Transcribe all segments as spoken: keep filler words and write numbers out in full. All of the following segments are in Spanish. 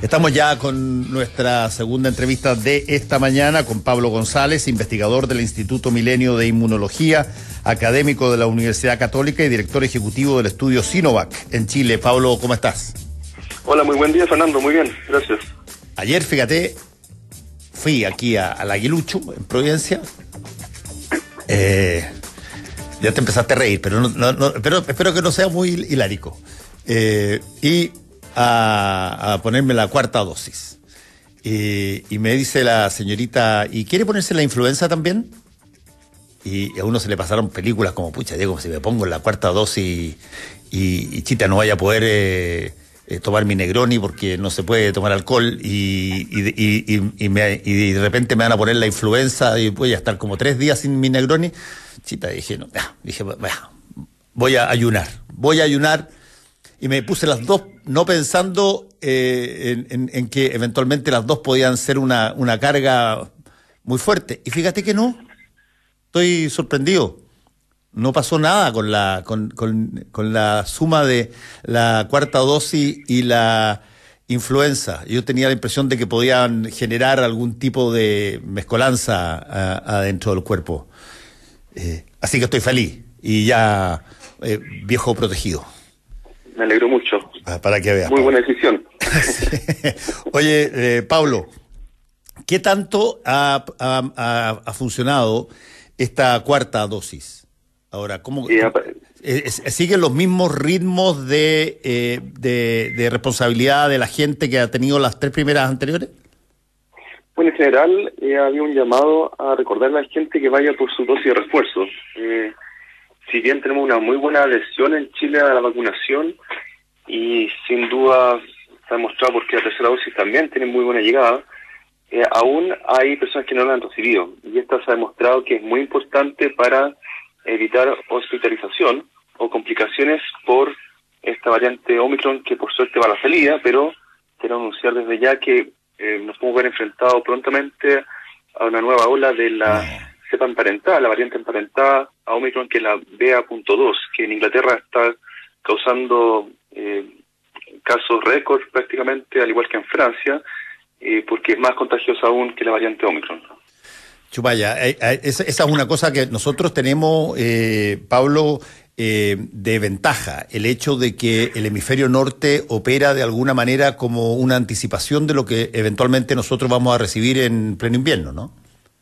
Estamos ya con nuestra segunda entrevista de esta mañana con Pablo González, investigador del Instituto Milenio de Inmunología, académico de la Universidad Católica y director ejecutivo del estudio Sinovac en Chile. Pablo, ¿cómo estás? Hola, muy buen día, Fernando, muy bien, gracias. Ayer, fíjate, fui aquí a, al Aguilucho, en Providencia. Eh, ya te empezaste a reír, pero, no, no, no, pero espero que no sea muy hilárico. Eh, y a, a ponerme la cuarta dosis. Y, y me dice la señorita, ¿y quiere ponerse la influenza también? Y a uno se le pasaron películas como, pucha, Diego, si me pongo la cuarta dosis y, y chita, no vaya a poder eh, eh, tomar mi Negroni porque no se puede tomar alcohol y, y, y, y, y, me, y de repente me van a poner la influenza y voy a estar como tres días sin mi Negroni. Chita, dije, no, dije, voy a ayunar, voy a ayunar. Y me puse las dos, no pensando eh, en, en, en que eventualmente las dos podían ser una, una carga muy fuerte. Y fíjate que no, estoy sorprendido. No pasó nada con la, con, con, con la suma de la cuarta dosis y la influenza. Yo tenía la impresión de que podían generar algún tipo de mezcolanza a, adentro del cuerpo. Eh, así que estoy feliz y ya eh, viejo protegido. Me alegro mucho. Para que veas. Muy buena decisión. Oye, eh, Pablo, ¿qué tanto ha, ha, ha funcionado esta cuarta dosis? Ahora, ¿cómo Sí, eh, siguen los mismos ritmos de, eh, de, de responsabilidad de la gente que ha tenido las tres primeras anteriores? Bueno, en general eh, había un llamado a recordarle a la gente que vaya por su dosis de refuerzo. Eh, Si bien tenemos una muy buena adhesión en Chile a la vacunación y sin duda se ha demostrado porque la tercera dosis también tiene muy buena llegada, eh, aún hay personas que no la han recibido y esta se ha demostrado que es muy importante para evitar hospitalización o complicaciones por esta variante Omicron que por suerte va a la salida, pero quiero anunciar desde ya que eh, nos podemos ver enfrentados prontamente a una nueva ola de la cepa emparentada, la variante emparentada a Omicron, que es la B A punto dos, que en Inglaterra está causando eh, casos récord prácticamente, al igual que en Francia, eh, porque es más contagiosa aún que la variante Omicron. Chupaya, eh, eh, esa, esa es una cosa que nosotros tenemos, eh, Pablo, eh, de ventaja, el hecho de que el hemisferio norte opera de alguna manera como una anticipación de lo que eventualmente nosotros vamos a recibir en pleno invierno, ¿no?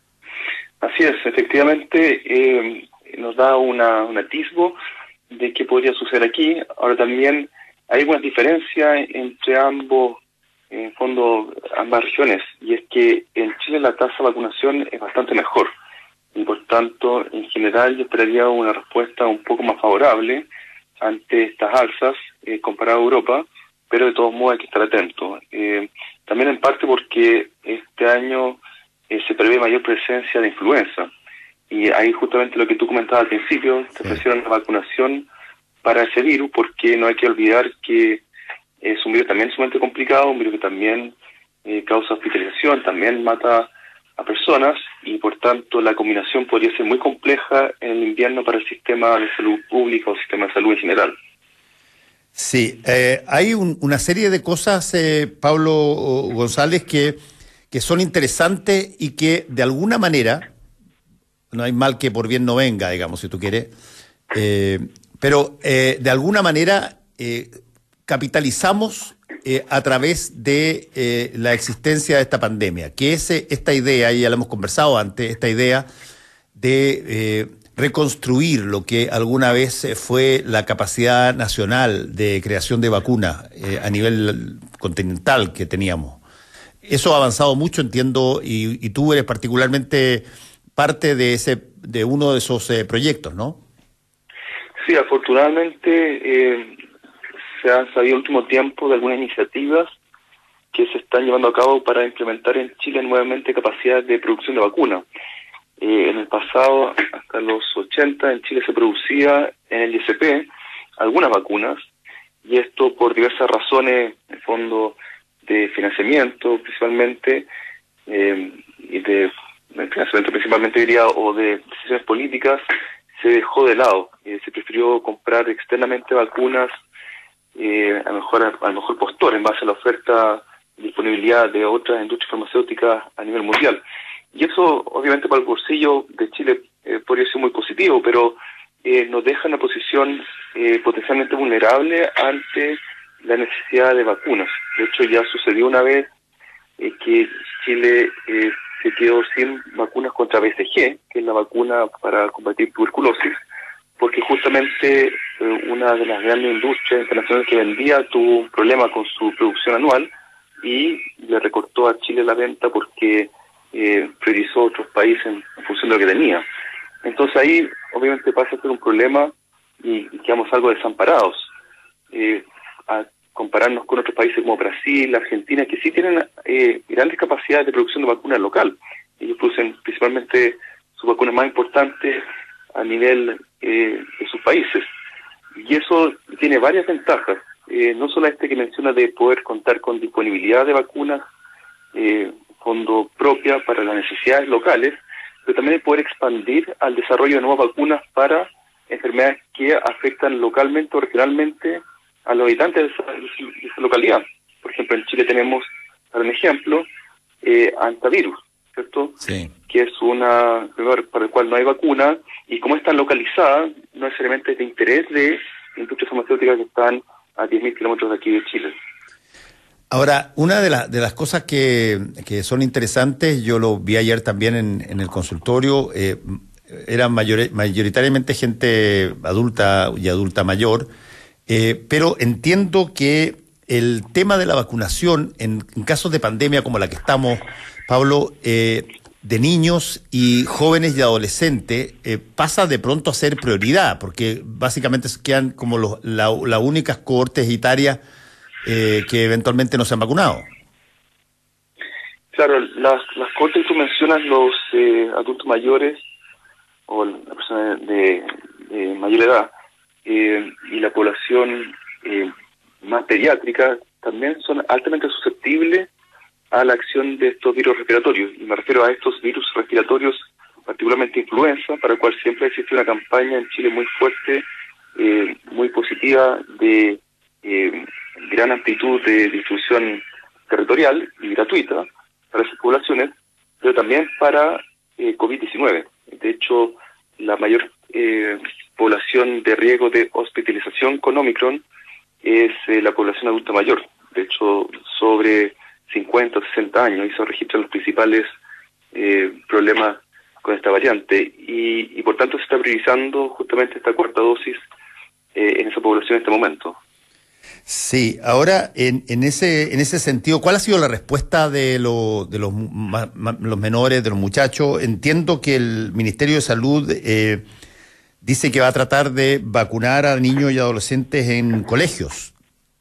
Así es, efectivamente eh, nos da una, un atisbo de qué podría suceder aquí. Ahora también hay algunas diferencias entre ambos, en fondo, ambas regiones, y es que en Chile la tasa de vacunación es bastante mejor, y por tanto, en general, yo esperaría una respuesta un poco más favorable ante estas alzas eh, comparado a Europa, pero de todos modos hay que estar atento. Eh, también en parte porque este año Eh, se prevé mayor presencia de influenza. Y ahí justamente lo que tú comentabas al principio, te ofrecieron la vacunación para ese virus, porque no hay que olvidar que es un virus también sumamente complicado, un virus que también eh, causa hospitalización, también mata a personas, y por tanto la combinación podría ser muy compleja en el invierno para el sistema de salud pública o sistema de salud en general. Sí, eh, hay un, una serie de cosas, eh, Pablo González, que que son interesantes y que de alguna manera, no hay mal que por bien no venga, digamos, si tú quieres, eh, pero eh, de alguna manera eh, capitalizamos eh, a través de eh, la existencia de esta pandemia, que es eh, esta idea, y ya lo hemos conversado antes, esta idea de eh, reconstruir lo que alguna vez fue la capacidad nacional de creación de vacunas eh, a nivel continental que teníamos. Eso ha avanzado mucho, entiendo, y, y tú eres particularmente parte de ese, de uno de esos eh, proyectos, ¿no? Sí, afortunadamente eh, se han sabido en el último tiempo de algunas iniciativas que se están llevando a cabo para implementar en Chile nuevamente capacidades de producción de vacunas. Eh, en el pasado, hasta los ochenta, en Chile se producía en el I S P algunas vacunas, y esto por diversas razones, en el fondo, de financiamiento principalmente, eh, y de, de financiamiento principalmente diría, o de decisiones políticas, se dejó de lado. Eh, se prefirió comprar externamente vacunas eh, a lo mejor a, a lo mejor postor en base a la oferta disponibilidad de otras industrias farmacéuticas a nivel mundial. Y eso, obviamente, para el bolsillo de Chile eh, podría ser muy positivo, pero eh, nos deja en una posición eh, potencialmente vulnerable ante la necesidad de vacunas. De hecho, ya sucedió una vez eh, que Chile eh, se quedó sin vacunas contra B C G, que es la vacuna para combatir tuberculosis, porque justamente eh, una de las grandes industrias internacionales que vendía tuvo un problema con su producción anual y le recortó a Chile la venta porque eh, priorizó otros países en, en función de lo que tenía. Entonces ahí obviamente pasa a ser un problema y, y quedamos algo desamparados. Eh, a compararnos con otros países como Brasil, Argentina, que sí tienen eh, grandes capacidades de producción de vacunas local. Ellos producen principalmente sus vacunas más importantes a nivel eh, de sus países. Y eso tiene varias ventajas. Eh, no solo este que menciona de poder contar con disponibilidad de vacunas, eh, fondo propia para las necesidades locales, pero también el poder expandir al desarrollo de nuevas vacunas para enfermedades que afectan localmente o regionalmente a los habitantes de esa, de esa localidad. Por ejemplo, en Chile tenemos, para un ejemplo, eh, antivirus, ¿cierto? Sí. Que es una enfermedad para la cual no hay vacuna, y como está localizada, no necesariamente es de interés de industrias farmacéuticas que están a diez mil kilómetros de aquí de Chile. Ahora, una de, la, de las cosas que, que son interesantes, yo lo vi ayer también en, en el consultorio, eh, eran mayor, mayoritariamente gente adulta y adulta mayor, eh, pero entiendo que el tema de la vacunación en, en casos de pandemia como la que estamos, Pablo, eh, de niños y jóvenes y adolescentes, eh, pasa de pronto a ser prioridad, porque básicamente quedan como los, la, las únicas cohortes etarias Eh, que eventualmente no se han vacunado. Claro, las, las cohortes que tú mencionas, los eh, adultos mayores o las personas de, de mayor edad eh, y la población eh, más pediátrica también son altamente susceptibles a la acción de estos virus respiratorios. Y me refiero a estos virus respiratorios, particularmente influenza, para el cual siempre existe una campaña en Chile muy fuerte, eh, muy positiva de eh, gran amplitud de difusión territorial y gratuita para esas poblaciones, pero también para eh, COVID diecinueve. De hecho, la mayor eh, población de riesgo de hospitalización con Omicron es eh, la población adulta mayor. De hecho, sobre cincuenta o sesenta años, y se registran los principales eh, problemas con esta variante. Y, y por tanto se está priorizando justamente esta cuarta dosis eh, en esa población en este momento. Sí, ahora en, en ese en ese sentido, ¿cuál ha sido la respuesta de, lo, de los, ma, ma, los menores, de los muchachos? Entiendo que el Ministerio de Salud eh, dice que va a tratar de vacunar a niños y adolescentes en colegios.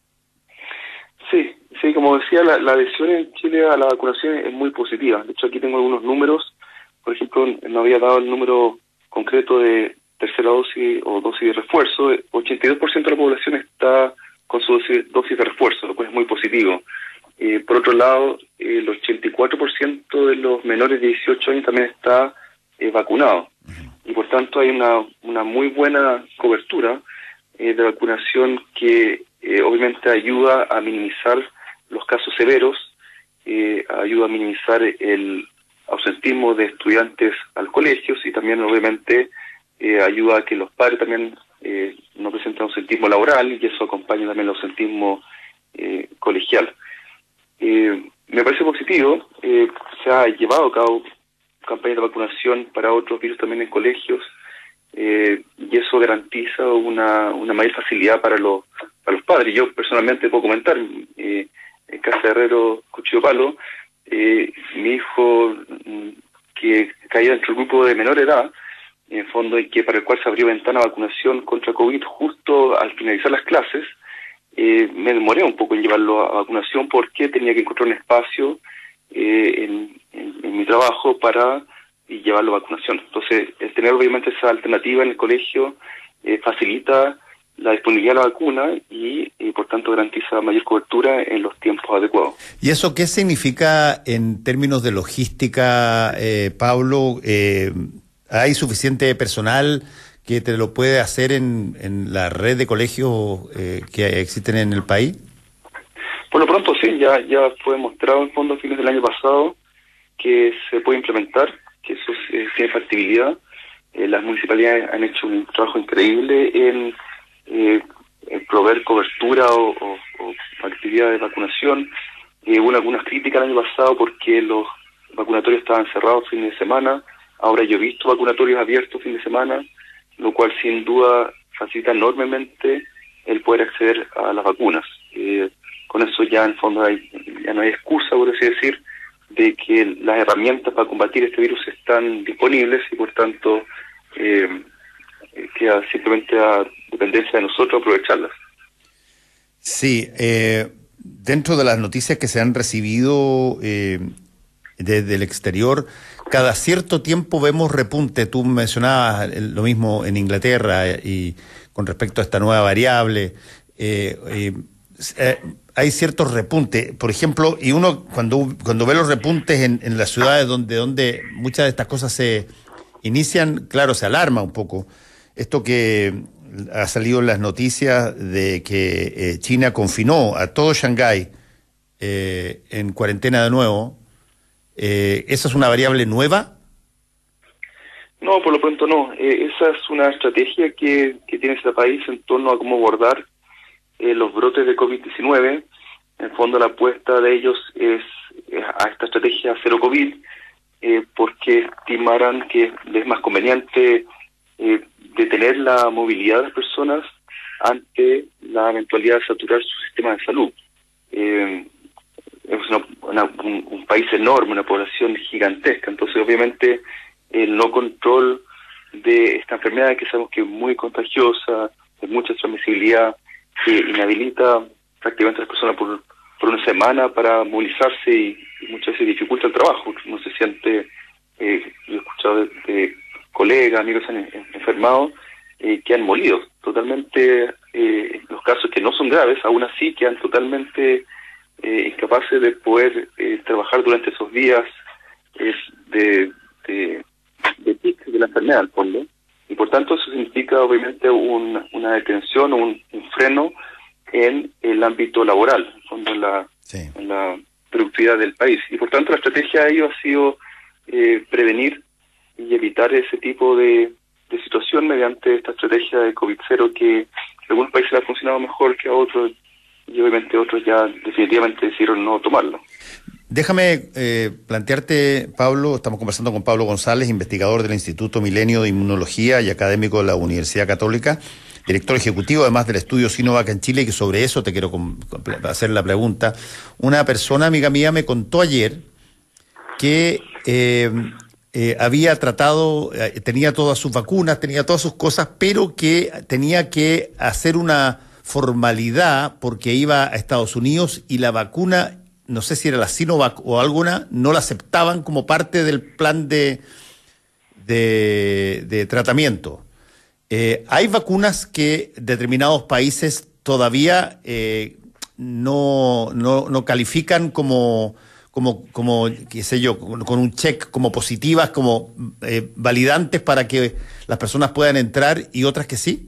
Sí, sí, como decía, la, la adhesión en Chile a la vacunación es muy positiva. De hecho, aquí tengo algunos números. Por ejemplo, no había dado el número concreto de tercera dosis o dosis de refuerzo. ochenta y dos por ciento de la población está con su dosis, dosis de refuerzo, lo cual es muy positivo. Eh, por otro lado, eh, el ochenta y cuatro por ciento de los menores de dieciocho años también está eh, vacunado. Y por tanto hay una, una muy buena cobertura eh, de vacunación que eh, obviamente ayuda a minimizar los casos severos, eh, ayuda a minimizar el ausentismo de estudiantes al colegio y también obviamente eh, ayuda a que los padres también Eh, no presenta ausentismo laboral y eso acompaña también el ausentismo eh, colegial. Eh, me parece positivo, eh, se ha llevado a cabo campañas de vacunación para otros virus también en colegios eh, y eso garantiza una, una mayor facilidad para los, para los padres. Yo personalmente puedo comentar, eh, en Casa de Herrero Cuchillo Palo, eh, mi hijo mm, que caía dentro del grupo de menor edad, en fondo, y que para el cual se abrió ventana de vacunación contra COVID justo al finalizar las clases, eh, me demoré un poco en llevarlo a vacunación porque tenía que encontrar un espacio eh, en, en, en mi trabajo para y llevarlo a vacunación. Entonces, el tener obviamente esa alternativa en el colegio eh, facilita la disponibilidad de la vacuna y, y por tanto garantiza mayor cobertura en los tiempos adecuados. ¿Y eso qué significa en términos de logística, eh, Pablo? Eh, ¿Hay suficiente personal que te lo puede hacer en, en la red de colegios eh, que existen en el país? Por lo pronto sí, ya ya fue mostrado en fondo a fines del año pasado que se puede implementar, que eso eh, tiene factibilidad. Eh, las municipalidades han hecho un trabajo increíble en, eh, en proveer cobertura o, o, o actividad de vacunación. Eh, hubo algunas críticas el año pasado porque los vacunatorios estaban cerrados fin de semana. Ahora yo he visto vacunatorios abiertos fin de semana, lo cual sin duda facilita enormemente el poder acceder a las vacunas. Eh, con eso ya en fondo hay, ya no hay excusa, por así decir, de que las herramientas para combatir este virus están disponibles y por tanto eh, queda simplemente a dependencia de nosotros aprovecharlas. Sí, eh, dentro de las noticias que se han recibido eh, desde el exterior, cada cierto tiempo vemos repunte. Tú mencionabas lo mismo en Inglaterra y con respecto a esta nueva variable. Eh, eh, eh, hay ciertos repuntes, por ejemplo, y uno cuando cuando ve los repuntes en, en las ciudades donde donde muchas de estas cosas se inician, claro, se alarma un poco. Esto que ha salido en las noticias de que eh, China confinó a todo Shanghái eh, en cuarentena de nuevo, eh, ¿esa es una variable nueva? No, por lo pronto no. Eh, esa es una estrategia que, que tiene este país en torno a cómo abordar eh, los brotes de COVID diecinueve. En el fondo la apuesta de ellos es, es a esta estrategia cero COVID, eh, porque estimaran que es más conveniente eh, detener la movilidad de las personas ante la eventualidad de saturar su sistema de salud. Eh, es una, una, un, un país enorme, una población gigantesca, entonces obviamente el no control de esta enfermedad, que sabemos que es muy contagiosa, de mucha transmisibilidad, que inhabilita prácticamente a las personas por, por una semana para movilizarse y, y muchas veces dificulta el trabajo. Uno se siente, eh, yo he escuchado de, de colegas, amigos que han enfermado, eh, que han molido totalmente, eh, los casos que no son graves, aún así quedan totalmente eh, incapaces de poder eh, trabajar durante esos días eh, de, de, de pic de la enfermedad al fondo, y por tanto eso significa obviamente un, una detención o un, un freno en el ámbito laboral, en fondo en la, sí. en la productividad del país, y por tanto la estrategia de ellos ha sido eh, prevenir y evitar ese tipo de, de situación mediante esta estrategia de COVID cero que a algunos países ha funcionado mejor que a otros y obviamente otros ya definitivamente decidieron no tomarlo. Déjame eh, plantearte, Pablo, estamos conversando con Pablo González, investigador del Instituto Milenio de Inmunología y académico de la Universidad Católica, director ejecutivo además del estudio Sinovac en Chile, y que sobre eso te quiero hacer la pregunta. Una persona, amiga mía, me contó ayer que eh, eh, había tratado, eh, tenía todas sus vacunas, tenía todas sus cosas, pero que tenía que hacer una formalidad porque iba a Estados Unidos y la vacuna, no sé si era la Sinovac o alguna, no la aceptaban como parte del plan de, de, de tratamiento. Eh, hay vacunas que determinados países todavía eh, no, no, no califican como, como, como, qué sé yo, con, con un check como positivas, como eh, validantes para que las personas puedan entrar, y otras que sí.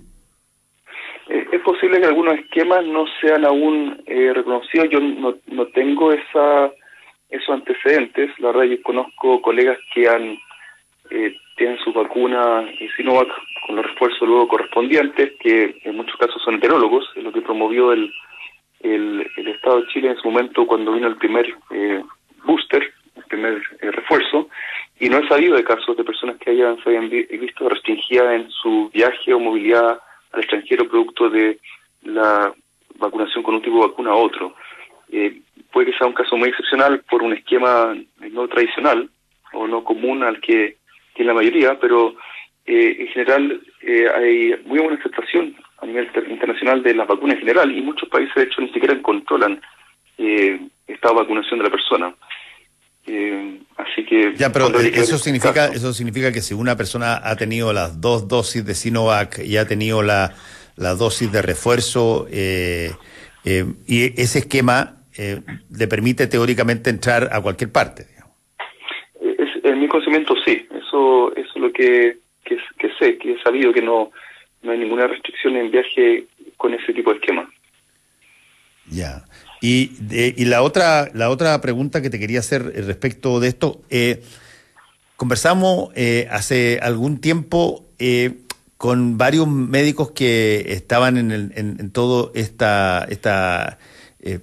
Es posible que algunos esquemas no sean aún eh, reconocidos. Yo no, no tengo esa esos antecedentes. La verdad, yo conozco colegas que han eh, tienen su vacuna eh, Sinovac con los refuerzos luego correspondientes, que en muchos casos son enterólogos, es lo que promovió el, el, el Estado de Chile en su momento cuando vino el primer eh, booster, el primer eh, refuerzo, y no he sabido de casos de personas que hayan, se hayan visto restringidas en su viaje o movilidad al extranjero producto de la vacunación con un tipo de vacuna a otro. Eh, puede que sea un caso muy excepcional por un esquema no tradicional o no común al que, que es la mayoría, pero eh, en general eh, hay muy buena aceptación a nivel internacional de las vacunas en general, y muchos países de hecho ni siquiera controlan eh, esta vacunación de la persona. Eh, así que ya, pero eso significa caso. eso significa que si una persona ha tenido las dos dosis de Sinovac y ha tenido la, la dosis de refuerzo eh, eh, y ese esquema eh, le permite teóricamente entrar a cualquier parte, digamos. Es, en mi conocimiento sí, eso, eso es lo que, que, que sé, que he sabido que no, no hay ninguna restricción en viaje con ese tipo de esquema. Ya. Y, de, y la otra la otra pregunta que te quería hacer respecto de esto, eh, conversamos eh, hace algún tiempo eh, con varios médicos que estaban en, el, en, en todo esta esta eh,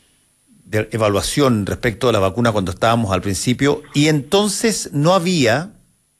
de evaluación respecto a la vacuna cuando estábamos al principio, y entonces no había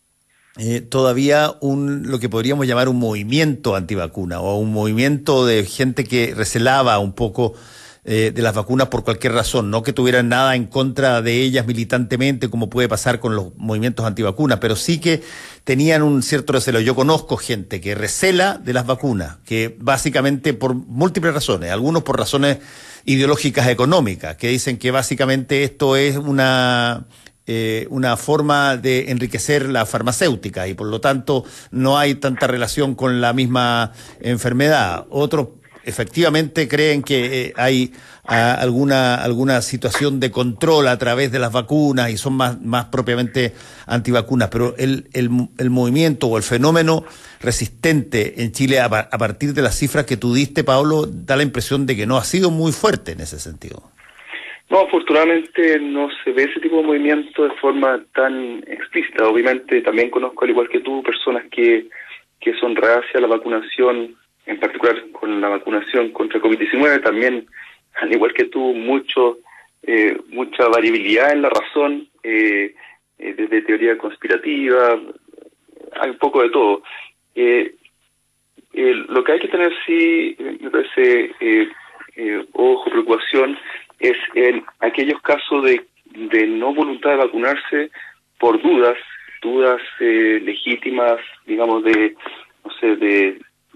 eh, todavía un lo que podríamos llamar un movimiento antivacuna o un movimiento de gente que recelaba un poco eh, de las vacunas por cualquier razón, no que tuvieran nada en contra de ellas militantemente como puede pasar con los movimientos antivacunas, pero sí que tenían un cierto recelo. Yo conozco gente que recela de las vacunas, que básicamente por múltiples razones, algunos por razones ideológicas económicas, que dicen que básicamente esto es una eh, una forma de enriquecer la farmacéutica y por lo tanto no hay tanta relación con la misma enfermedad. Otros efectivamente creen que eh, hay a, alguna alguna situación de control a través de las vacunas y son más más propiamente antivacunas, pero el el, el movimiento o el fenómeno resistente en Chile a, a partir de las cifras que tú diste, Pablo, da la impresión de que no ha sido muy fuerte en ese sentido. No, afortunadamente no se ve ese tipo de movimiento de forma tan explícita. Obviamente también conozco, al igual que tú, personas que, que son reacias a la vacunación, en particular con la vacunación contra COVID diecinueve, también, al igual que tú, mucho eh, mucha variabilidad en la razón, eh, eh, desde teoría conspirativa, hay un poco de todo. Eh, eh, lo que hay que tener, sí, me parece, eh, eh, ojo, preocupación, es en aquellos casos de, de no voluntad de vacunarse por dudas, dudas eh, legítimas, digamos, de, no sé, de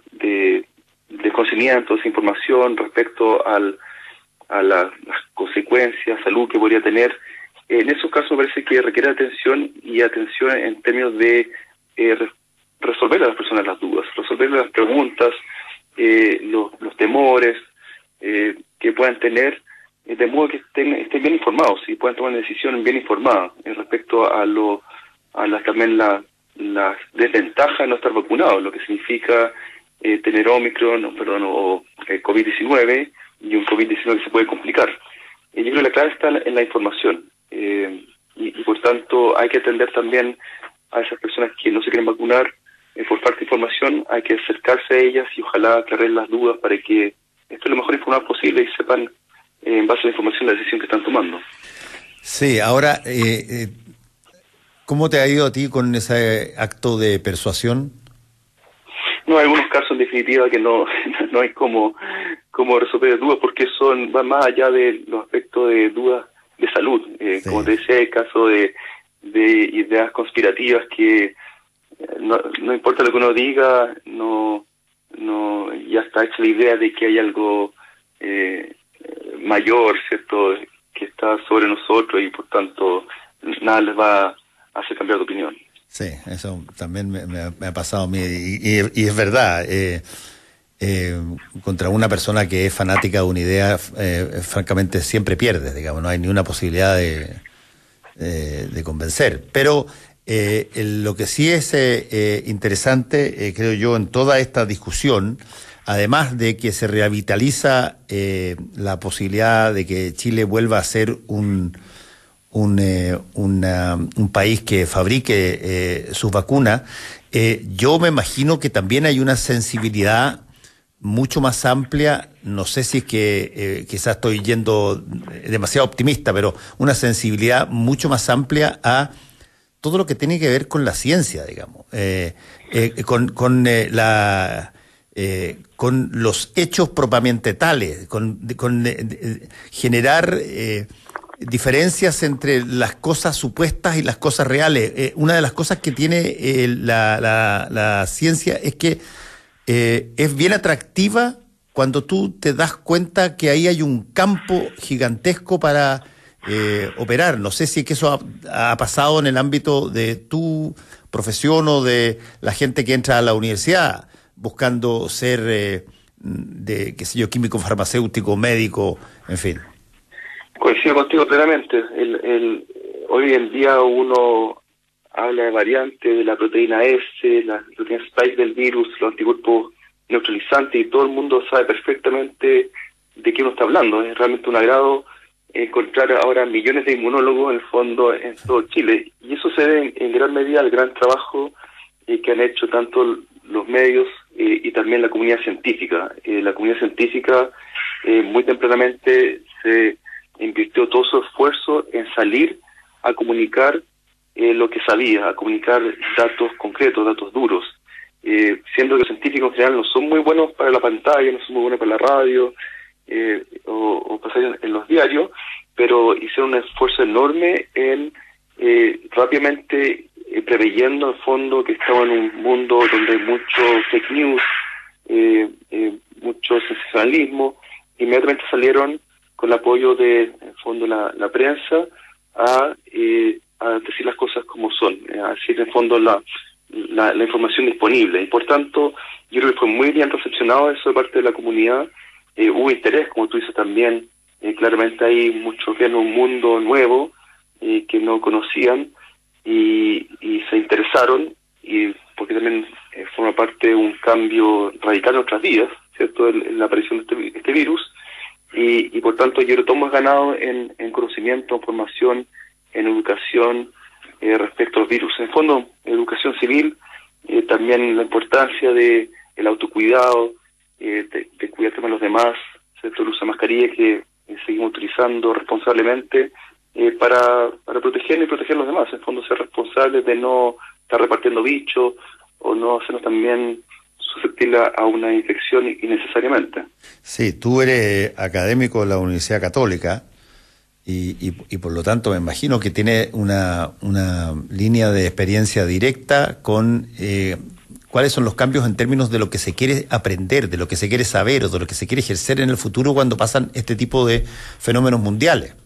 de desconocimiento, desinformación respecto al, a la, las consecuencias, salud que podría tener. En esos casos me parece que requiere atención y atención en términos de eh, re, resolver a las personas las dudas, resolver las preguntas, eh, los, los temores eh, que puedan tener, eh, de modo que estén, estén bien informados y puedan tomar una decisión bien informada eh, respecto a lo a las también la, las desventajas de no estar vacunados, lo que significa Eh, tener Omicron, no, perdón, o eh, COVID diecinueve y un COVID diecinueve que se puede complicar. Eh, yo creo que la clave está en la información eh, y, y por tanto hay que atender también a esas personas que no se quieren vacunar eh, por falta de información. Hay que acercarse a ellas y ojalá aclarar las dudas para que estén lo mejor informados posible y sepan eh, en base a la información la decisión que están tomando. Sí, ahora, eh, eh, ¿cómo te ha ido a ti con ese acto de persuasión? No, hay algunos casos en definitiva que no no hay como, como resolver dudas porque son van más allá de los aspectos de dudas de salud. Eh, sí. Como te decía, el caso de, de ideas conspirativas que no, no importa lo que uno diga, no no ya está hecha la idea de que hay algo eh, mayor, ¿cierto?, que está sobre nosotros y por tanto nada les va a hacer cambiar de opinión. Sí, eso también me, me, me ha pasado a mí y, y, y es verdad, eh, eh, contra una persona que es fanática de una idea, eh, francamente siempre pierde, digamos, no hay ni una posibilidad de, de, de convencer, pero eh, el, lo que sí es eh, eh, interesante, eh, creo yo, en toda esta discusión, además de que se revitaliza eh, la posibilidad de que Chile vuelva a ser un Un, eh, una, un país que fabrique eh, sus vacunas, eh, yo me imagino que también hay una sensibilidad mucho más amplia, no sé si es que eh, quizás estoy yendo demasiado optimista, pero una sensibilidad mucho más amplia a todo lo que tiene que ver con la ciencia, digamos, eh, eh, con, con eh, la... Eh, con los hechos propiamente tales, con, con eh, de, generar... Eh, diferencias entre las cosas supuestas y las cosas reales. Eh, una de las cosas que tiene eh, la, la, la ciencia es que eh, es bien atractiva cuando tú te das cuenta que ahí hay un campo gigantesco para eh, operar. No sé si es que eso ha, ha pasado en el ámbito de tu profesión o de la gente que entra a la universidad buscando ser eh, de, qué sé yo, químico, farmacéutico, médico, en fin. Coincido contigo plenamente. El, el, hoy en día uno habla de variantes, de la proteína S, la proteína spike del virus, los anticuerpos neutralizantes, y todo el mundo sabe perfectamente de qué uno está hablando. Es realmente un agrado encontrar ahora millones de inmunólogos en el fondo en todo Chile, y eso se debe en, en gran medida al gran trabajo eh, que han hecho tanto los medios eh, y también la comunidad científica. Eh, la comunidad científica eh, muy tempranamente se invirtió todo su esfuerzo en salir a comunicar eh, lo que sabía, a comunicar datos concretos, datos duros, eh, siendo que los científicos en general no son muy buenos para la pantalla, no son muy buenos para la radio, eh, o, o pasar en, en los diarios, pero hicieron un esfuerzo enorme en eh, rápidamente eh, preveyendo al fondo que estaba en un mundo donde hay mucho fake news, eh, eh, mucho sensacionalismo. Inmediatamente salieron con el apoyo de, en el fondo, la, la prensa a, eh, a decir las cosas como son, a decir en el fondo la, la, la información disponible, y por tanto yo creo que fue muy bien recepcionado eso de parte de la comunidad. Eh, hubo interés, como tú dices también, eh, claramente hay muchos que en un mundo nuevo eh, que no conocían y, y se interesaron, y porque también eh, forma parte de un cambio radical en nuestras vidas, ¿cierto?, en, en la aparición de este, este virus, y, y por tanto yo creo que todos hemos ganado en, en conocimiento, en formación, en educación eh, respecto a los virus. En el fondo, educación civil, eh, también la importancia de el autocuidado, eh, de, de cuidarse de los demás, ¿cierto?, el uso de mascarilla que eh, seguimos utilizando responsablemente eh, para, para protegernos y proteger a los demás. En el fondo, ser responsables de no estar repartiendo bichos o no hacernos también susceptible a una infección innecesariamente. Sí, tú eres académico de la Universidad Católica y, y, y por lo tanto me imagino que tiene una, una línea de experiencia directa con eh, cuáles son los cambios en términos de lo que se quiere aprender, de lo que se quiere saber o de lo que se quiere ejercer en el futuro cuando pasan este tipo de fenómenos mundiales.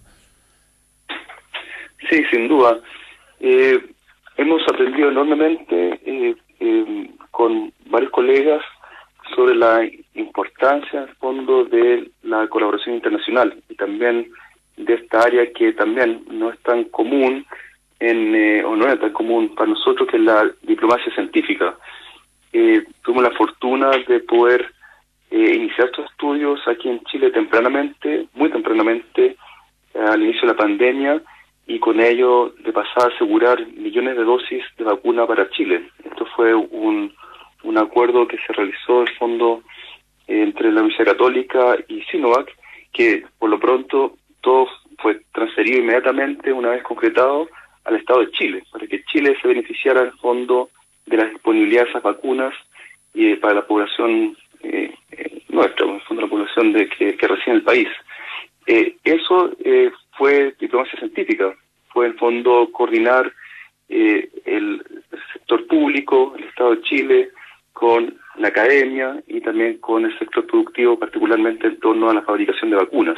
Sí, sin duda. Eh, hemos aprendido enormemente eh, eh, con varios colegas sobre la importancia, en el fondo, de la colaboración internacional y también de esta área que también no es tan común, en, eh, o no es tan común para nosotros, que es la diplomacia científica. Eh, tuvimos la fortuna de poder eh, iniciar estos estudios aquí en Chile tempranamente, muy tempranamente, eh, al inicio de la pandemia, y con ello de pasar a asegurar millones de dosis de vacuna para Chile. Esto fue un, un acuerdo que se realizó en fondo eh, entre la Universidad Católica y Sinovac, que por lo pronto todo fue transferido inmediatamente, una vez concretado, al Estado de Chile, para que Chile se beneficiara en fondo de la disponibilidad de esas vacunas y eh, para la población eh, eh, nuestra, en el fondo la población de que, que reside en el país. Eh, eso eh, fue diplomacia científica, fue en fondo coordinar eh, el sector público, el Estado de Chile, con la academia y también con el sector productivo, particularmente en torno a la fabricación de vacunas.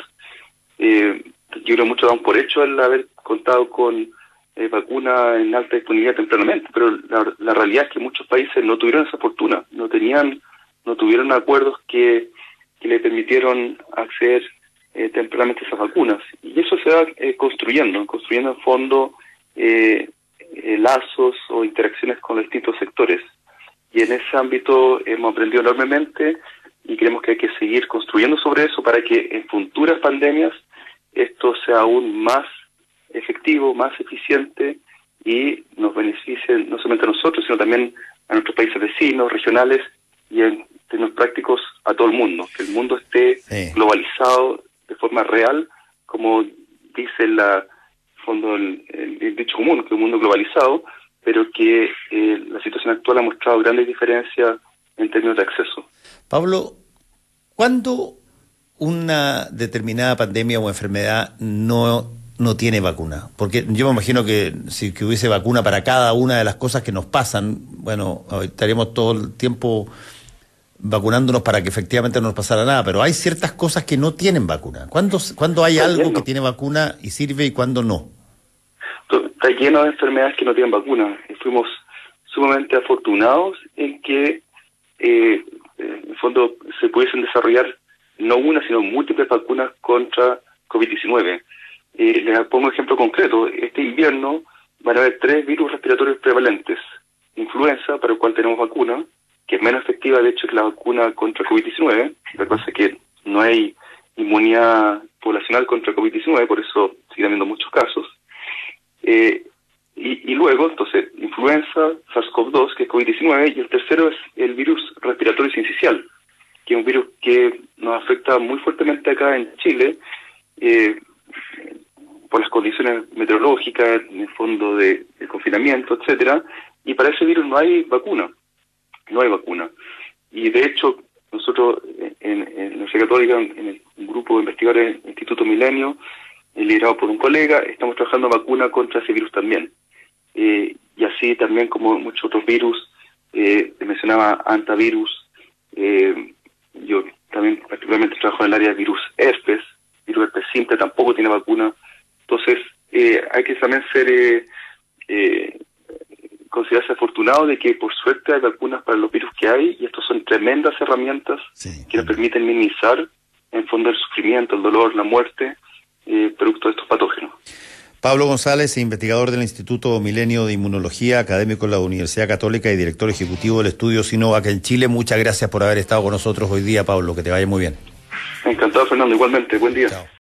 Eh, yo creo mucho damos por hecho el haber contado con eh, vacuna en alta disponibilidad tempranamente, pero la, la realidad es que muchos países no tuvieron esa fortuna, no tenían, no tuvieron acuerdos que, que le permitieron acceder eh, tempranamente a esas vacunas. Y eso se va eh, construyendo, construyendo en fondo eh, eh, lazos o interacciones con los distintos sectores. Y en ese ámbito hemos aprendido enormemente y creemos que hay que seguir construyendo sobre eso para que en futuras pandemias esto sea aún más efectivo, más eficiente y nos beneficie no solamente a nosotros, sino también a nuestros países vecinos, regionales y en términos prácticos a todo el mundo. Que el mundo esté sí. globalizado de forma real, como dice la fondo el, el, el dicho común, que un mundo globalizado, pero que eh, la situación actual ha mostrado grandes diferencias en términos de acceso. Pablo, ¿cuándo una determinada pandemia o enfermedad no, no tiene vacuna? Porque yo me imagino que si que hubiese vacuna para cada una de las cosas que nos pasan, bueno, estaríamos todo el tiempo vacunándonos para que efectivamente no nos pasara nada, pero hay ciertas cosas que no tienen vacuna. ¿Cuándo, ¿cuándo hay algo lleno. que tiene vacuna y sirve y cuándo no? Está lleno de enfermedades que no tienen vacuna. Fuimos sumamente afortunados en que eh, en el fondo se pudiesen desarrollar no una, sino múltiples vacunas contra COVID diecinueve. Eh, les pongo un ejemplo concreto. Este invierno van a haber tres virus respiratorios prevalentes. Influenza, para el cual tenemos vacuna, que es menos efectiva, de hecho, que la vacuna contra COVID diecinueve. Lo que pasa es que no hay inmunidad poblacional contra COVID diecinueve, por eso siguen habiendo muchos casos. Eh, y, y luego, entonces, influenza, SARS-CoV dos, que es COVID diecinueve, y el tercero es el virus respiratorio sincicial, que es un virus que nos afecta muy fuertemente acá en Chile, eh, por las condiciones meteorológicas, en el fondo de, de confinamiento, etcétera, y para ese virus no hay vacuna, no hay vacuna. Y de hecho, nosotros en, en la Universidad Católica, en el un grupo de investigadores del Instituto Milenio, eh, liderado por un colega, estamos trabajando en vacuna contra ese virus también. Eh, y así también como muchos otros virus, eh, mencionaba antivirus, eh, yo también particularmente trabajo en el área de virus herpes, virus herpes simple tampoco tiene vacuna. Entonces, eh, hay que también ser, eh, eh, considerarse afortunado de que por suerte hay vacunas para los virus que hay, y estos son tremendas herramientas sí, que nos permiten minimizar, en fondo, el sufrimiento, el dolor, la muerte, eh, producto de estos patógenos. Pablo González, investigador del Instituto Milenio de Inmunología, académico en la Universidad Católica y director ejecutivo del estudio Sinovac en Chile. Muchas gracias por haber estado con nosotros hoy día, Pablo. Que te vaya muy bien. Encantado, Fernando. Igualmente. Buen día. Chao.